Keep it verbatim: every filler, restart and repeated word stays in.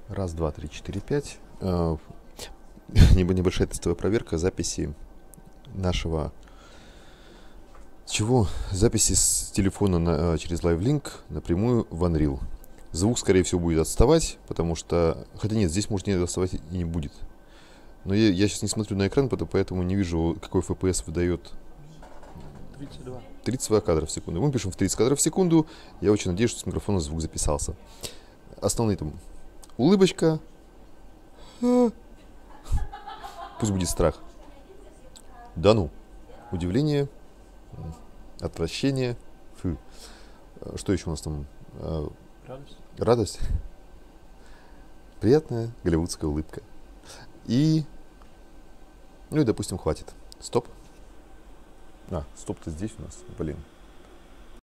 Раз, два, три, четыре, пять. Э, Небольшая тестовая проверка записи нашего... С чего? Записи с телефона на, через LiveLink напрямую в Unreal. Звук, скорее всего, будет отставать, потому что... Хотя нет, здесь, может, не отставать и не будет. Но я, я сейчас не смотрю на экран, поэтому не вижу, какой эф пи эс выдает. тридцать два. тридцать два кадра в секунду. Мы пишем в тридцать кадров в секунду. Я очень надеюсь, что с микрофона звук записался. Основные там... Улыбочка. Пусть будет страх. Да ну. Удивление. Отвращение. Фу. Что еще у нас там? Радость. Радость. Приятная голливудская улыбка. И... Ну и, допустим, хватит. Стоп. А, стоп-то здесь у нас. Блин.